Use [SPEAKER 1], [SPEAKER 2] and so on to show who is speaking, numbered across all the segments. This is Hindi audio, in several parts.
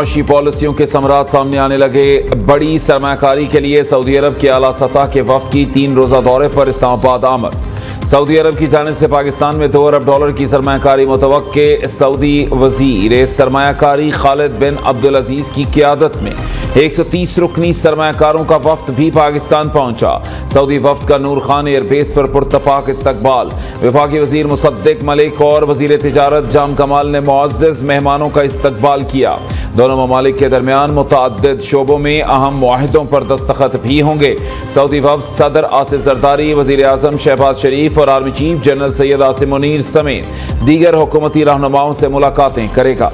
[SPEAKER 1] मुआशी पॉलिसियों के समरात सामने आने लगे। बड़ी सरमायाकारी के लिए सऊदी अरब के आला सतह के वफ्द की 3 रोज़ा दौरे पर इस्लामाबाद आमद। सऊदी अरब की जानिब से पाकिस्तान में $2 अरब की सरमायाकारी मुतवक्के। सऊदी वजीर सरमायाकारी खालिद बिन अब्दुल अजीज की क़ियादत में 130 रुकनी सरमायाकारों का वफ्द भी पाकिस्तान पहुंचा। सऊदी वफ्द का नूर खान एयरबेस पर पुरतपाक इस्तकबाल। वफाकी वजीर मुसद्दिक मलिक और वजीर तिजारत जाम कमाल ने मुअज़्ज़ज़ मेहमानों का इस्तकबाल किया। दोनों ममालिक के दरमियान मुतअद्दिद शोबों में अहम मुआहिदों पर दस्तखत भी होंगे। सऊदी वफ्द सदर आसिफ जरदारी, वजीर आज़म शहबाज शरीफ और army chief general Syed Asim Munir समेत दीगर हुकूमती रहनुमाओं से मुलाकातें करेगा।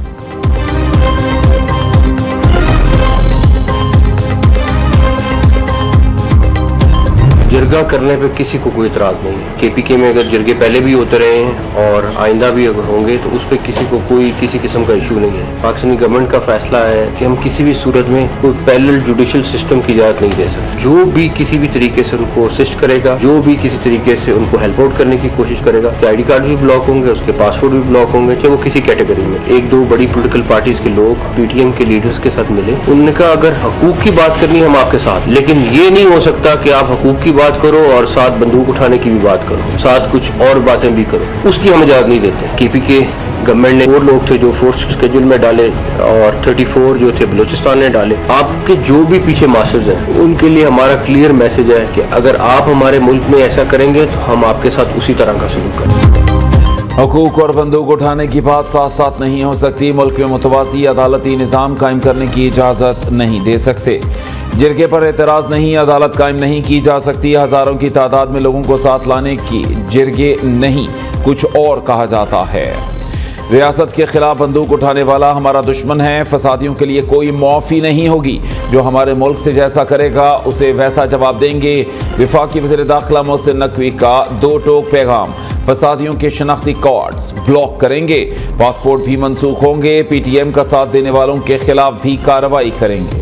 [SPEAKER 2] जिरगा करने पे किसी को कोई इतराज़ नहीं है। KPK में अगर जिरगे पहले भी होते रहे हैं और आइंदा भी अगर होंगे तो उस पर किसी को कोई किसी किस्म का इशू नहीं है। पाकिस्तानी गवर्नमेंट का फैसला है कि हम किसी भी सूरत में कोई पैरेलल जुडिशल सिस्टम की इजाज़त नहीं दे सकते। जो भी किसी भी तरीके से उनको असिस्ट करेगा, जो भी किसी तरीके से उनको हेल्प आउट करने की कोशिश करेगा, कि ID कार्ड भी ब्लॉक होंगे, उसके पासपोर्ट भी ब्लॉक होंगे, चाहे वो किसी कैटेगरी में। 1-2 बड़ी पोलिटिकल पार्टीज के लोग PTM के लीडर्स के साथ मिले, उनका अगर हकूक की बात करनी है हम आपके साथ, लेकिन ये नहीं हो सकता कि आप हकूक की बात करो और साथ बंदूक उठाने की भी बात करो, साथ कुछ और बातें भी करो। उसकी हम इजाज़त नहीं देते। KPK गवर्नमेंट ने 4 लोग थे जो फोर्स स्केड्यूल में डाले और 34 जो थे बलूचिस्तान ने डाले। आपके जो भी पीछे मास्टर्स हैं उनके लिए हमारा क्लियर मैसेज है कि अगर आप हमारे मुल्क में ऐसा करेंगे तो हम आपके साथ उसी तरह का सलूक करेंगे।
[SPEAKER 1] हुकूक और बंदूक उठाने की बात साथ साथ नहीं हो सकती। मुल्क में मुतवाज़ी अदालती निज़ाम कायम करने की इजाज़त नहीं दे सकते। जिरगे पर एतराज़ नहीं, अदालत कायम नहीं की जा सकती। हज़ारों की तादाद में लोगों को साथ लाने की जिरगे नहीं, कुछ और कहा जाता है। रियासत के खिलाफ बंदूक उठाने वाला हमारा दुश्मन है। फसादियों के लिए कोई मुआफ़ी नहीं होगी। जो हमारे मुल्क से जैसा करेगा उसे वैसा जवाब देंगे। वफाकी वज़ीर दाखिला मोहसिन नकवी का 2 टोक पैगाम। फसादियों के शनाख्ती कार्ड्स ब्लॉक करेंगे, पासपोर्ट भी मनसूख होंगे। PTM का साथ देने वालों के खिलाफ भी कार्रवाई करेंगे।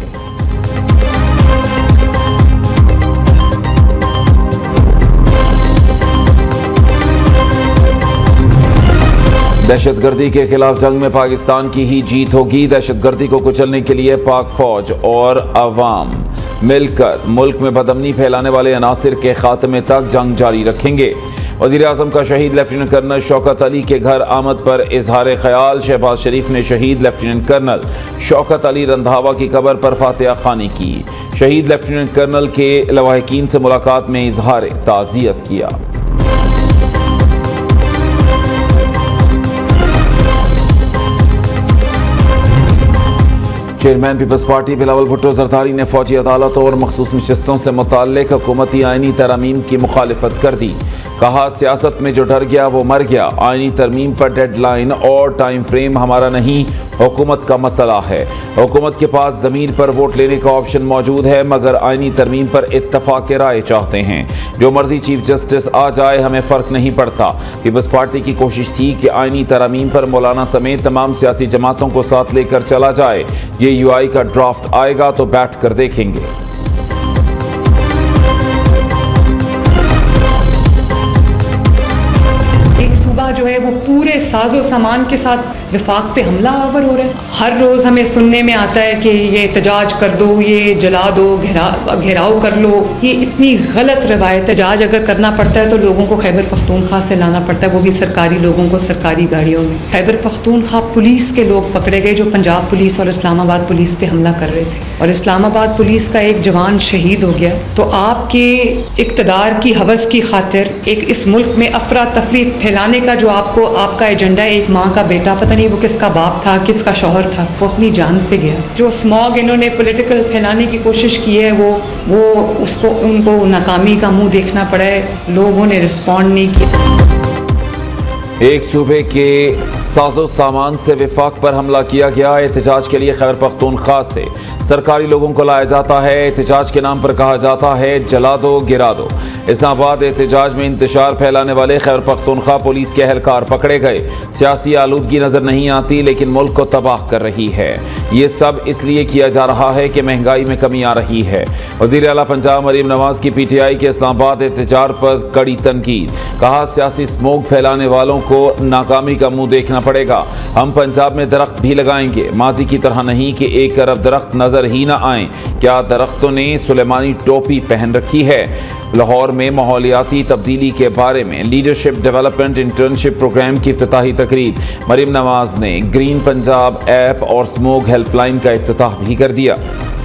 [SPEAKER 1] दहशतगर्दी के खिलाफ जंग में पाकिस्तान की ही जीत होगी। दहशतगर्दी को कुचलने के लिए पाक फौज और अवाम मिलकर मुल्क में बदअमनी फैलाने वाले अनासिर के खात्मे तक जंग जारी रखेंगे। वज़ीर आज़म का शहीद लेफ्टिनेंट कर्नल शौकत अली के घर आमद पर इजहार ख्याल। शहबाज शरीफ ने शहीद लेफ्टिनेंट कर्नल शौकत अली रंधावा की कब्र पर फातिहा ख़्वानी की। शहीद लेफ्टिनेंट कर्नल के लवाहिकीन से मुलाकात में इजहार ताज़ियत किया। चेयरमैन पीपल्स पार्टी बिलावल भुट्टो जरदारी ने फौजी अदालतों और मखसूस नशस्तों से मुताल्लिक हुकूमती आईनी तरमीम की मुखालिफत कर दी। कहा, सियासत में जो डर गया वो मर गया। आईनी तरमीम पर डेडलाइन और टाइम फ्रेम हमारा नहीं, हुकूमत का मसला है। हुकूमत के पास ज़मीन पर वोट लेने का ऑप्शन मौजूद है, मगर आईनी तरमीम पर इत्तफाक राय चाहते हैं। जो मर्जी चीफ जस्टिस आ जाए हमें फ़र्क नहीं पड़ता। पीपल्स पार्टी की कोशिश थी कि आईनी तरमीम पर मौलाना समेत तमाम सियासी जमातों को साथ लेकर चला जाए। ये UI का ड्राफ्ट आएगा तो बैठ कर देखेंगे।
[SPEAKER 3] जो है वो पूरे साजो सामान के साथ विफाक पे हमला आवर हो रहा है। हर रोज़ हमें सुनने में आता है कि ये एहतजाज कर दो, ये जला दो, घेराव कर लो। ये इतनी गलत रवायत है। एहतजाज अगर करना पड़ता है तो लोगों को खैबर पख्तूनख्वा से लाना पड़ता है, वो भी सरकारी लोगों को सरकारी गाड़ियों में। खैबर पख्तूनख्वा पुलिस के लोग पकड़े गए जो पंजाब पुलिस और इस्लामाबाद पुलिस पे हमला कर रहे थे और इस्लामाबाद पुलिस का एक जवान शहीद हो गया। तो आपके इक़्तिदार की हवस की खातिर एक इस मुल्क में अफरा तफरी फैलाने का जो आपका एजेंडा है, एक माँ का बेटा, पता नहीं वो किसका बाप था, किसका शौहर था, वो अपनी जान से गया। जो स्मॉग इन्होंने पॉलिटिकल फैलाने की कोशिश की है वो उनको नाकामी का मुंह देखना पड़ा है। लोगों ने रिस्पॉन्ड नहीं किया।
[SPEAKER 1] एक सूबे के साजो सामान से विफाक पर हमला किया गया। एहतजाज के लिए खैबर पख्तूनख्वा से सरकारी लोगों को लाया जाता है। एहतजाज के नाम पर कहा जाता है जला दो, गिरा दो। इस्लामाबाद एहतजाज में इंतशार फैलाने वाले खैबर पख्तूनख्वा पुलिस के एहलकार पकड़े गए। सियासी आलूदगी नजर नहीं आती लेकिन मुल्क को तबाह कर रही है। ये सब इसलिए किया जा रहा है कि महंगाई में कमी आ रही है। वज़ीर आला पंजाब मरीम नवाज की PTI के इस्लामाबाद एहतजाज पर कड़ी तनकीद। कहा, सियासी स्मोक फैलाने वालों को नाकामी का मुंह देखना पड़ेगा। हम पंजाब में दरख्त भी लगाएंगे, माजी की तरह नहीं कि 1 अरब दरख्त नजर ही ना आए। क्या दरख्तों ने सुलेमानी टोपी पहन रखी है? लाहौर में माहौलियाती तब्दीली के बारे में लीडरशिप डेवलपमेंट इंटर्नशिप प्रोग्राम की इफ्तिताही तकरीब। मरीम नवाज ने ग्रीन पंजाब ऐप और स्मोक हेल्पलाइन का इफ्तिताह भी कर दिया।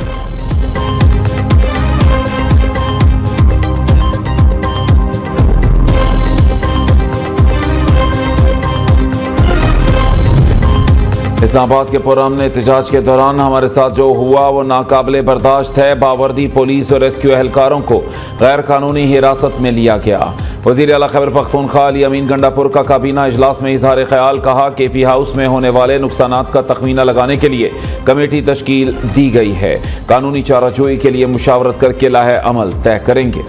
[SPEAKER 1] इस्लामाबाद के पुरअमन एहतजाज के दौरान हमारे साथ जो हुआ वो नाकाबिले बर्दाश्त है। बावर्दी पुलिस और रेस्क्यू एहलकारों को गैर कानूनी हिरासत में लिया गया। वज़ीर आला खैबर पख्तूनख्वा अली अमीन गंडापुर का काबीना इजलास में इजहार ख्याल, कहा KP हाउस में होने वाले नुकसानात का तखमीना लगाने के लिए कमेटी तश्कील दी गई है। कानूनी चाराजोई के लिए मुशावरत करके लाहे अमल तय करेंगे।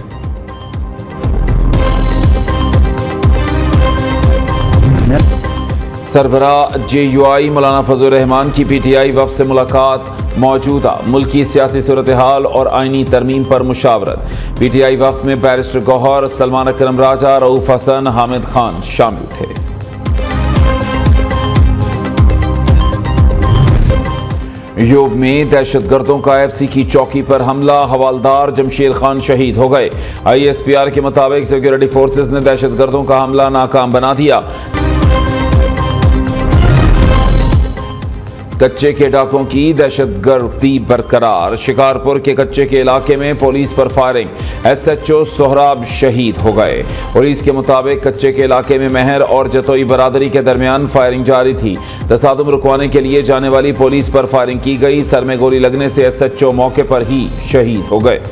[SPEAKER 1] सरबराह JUI मौलाना फजल रहमान की PTI वफ़द से मुलाकात। मौजूदा मुल्की सियासी सूरत हाल और आइनी तरमीम पर मुशावरत। PTI वफ़द में बैरिस्टर गौहर, सलमान अकरम राजा, रऊफ हसन, हामिद खान शामिल थे। यूब में दहशतगर्दों का FC की चौकी पर हमला, हवालदार जमशेद खान शहीद हो गए। ISPR के मुताबिक सिक्योरिटी फोर्सेस ने दहशतगर्दों का हमला नाकाम बना दिया। कच्चे के डाकों की दहशतगर्दी बरकरार। शिकारपुर के कच्चे के इलाके में पुलिस पर फायरिंग, SHO सोहराब शहीद हो गए। पुलिस के मुताबिक कच्चे के इलाके में महर और जतोई बरादरी के दरमियान फायरिंग जारी थी। तसादुम रुकवाने के लिए जाने वाली पुलिस पर फायरिंग की गई। सर में गोली लगने से SHO मौके पर ही शहीद हो गए।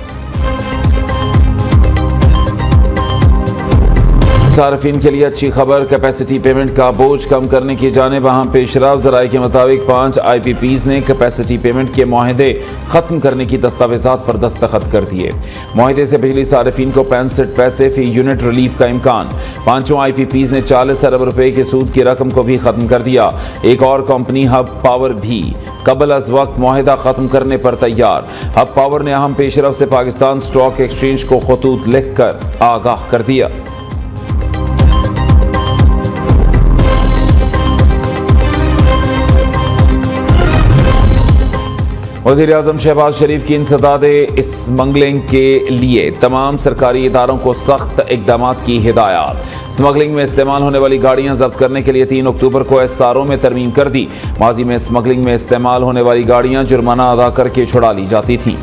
[SPEAKER 1] सार्फिन के लिए अच्छी खबर, कैपेसिटी पेमेंट का बोझ कम करने की जानिब अहम पेशरफ। ज़राए के मुताबिक 5 IPPs ने कैपेसिटी पेमेंट के मुआहदे ख़त्म करने की दस्तावेजात पर दस्तखत कर दिए। मुआहदे से बिजली सार्फिन को 65 पैसे फी यूनिट रिलीफ का इम्कान। 5 IPPs ने 40 अरब रुपए के सूद की रकम को भी ख़त्म कर दिया। एक और कंपनी हब पावर भी कबल अज वक्त मुआहदा ख़त्म करने पर तैयार। हब पावर ने अहम पेशरफ से पाकिस्तान स्टॉक एक्सचेंज को खतूत लिखकर आगाह कर दिया। वज़ीर-ए-आज़म शहबाज शरीफ की इंसदादे स्मगलिंग के लिए तमाम सरकारी इदारों को सख्त इक़दामात की हिदायत। स्मगलिंग में इस्तेमाल होने वाली गाड़ियां जब्त करने के लिए 3 अक्टूबर को SRO में तरमीम कर दी। माजी में स्मगलिंग में इस्तेमाल होने वाली गाड़ियां जुर्माना अदा करके छुड़ा ली जाती थीं।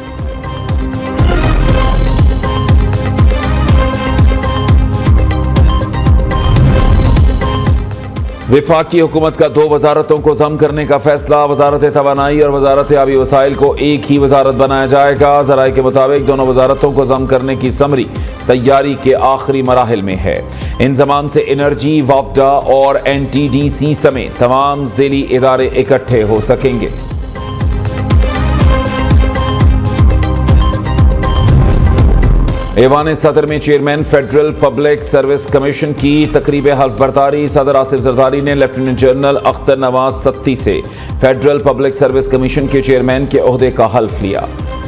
[SPEAKER 1] वफाकी हुकूमत का 2 वजारतों को ज़म करने का फैसला। वजारत तवानाई और वजारत आबी वसाइल को एक ही वजारत बनाया जाएगा। ज़राए के मुताबिक दोनों वजारतों को ज़म करने की समरी तैयारी के आखिरी मराहिल में है। इंजमाम से एनर्जी, वापडा और NTDC समेत तमाम ज़ेली इदारे इकट्ठे हो सकेंगे। ऐवान सदर में chairman federal public service commission की तकरीब हल्फ बर्दारी। सदर आसिफ जरदारी ने लेफ्टिनेंट जनरल अख्तर नवाज सत्ती से फेडरल पब्लिक सर्विस कमीशन के चेयरमैन के ओहदे का हल्फ लिया।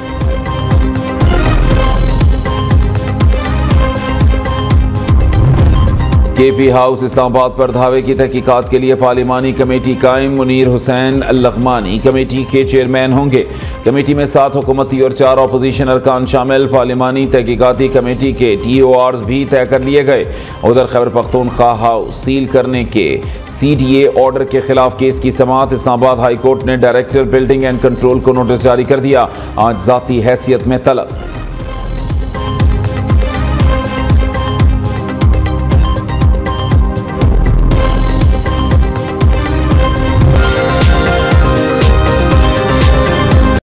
[SPEAKER 1] KP हाउस इस्लामाबाद पर धावे की तहकीकात के लिए पार्लिमानी कमेटी कायम। मुनीर हुसैन लग़मानी कमेटी के चेयरमैन होंगे। कमेटी में 7 हुकूमती और 4 अपोजिशन अरकान शामिल। पार्लिमानी तहकीकाती कमेटी के TORs भी तय कर लिए गए। उधर खैबर पख्तूनख्वा हाउस सील करने के CDA ऑर्डर के खिलाफ केस की समाअत। इस्लामाबाद हाई कोर्ट ने डायरेक्टर बिल्डिंग एंड कंट्रोल को नोटिस जारी कर दिया। आज ज़ाती हैसियत में तलब।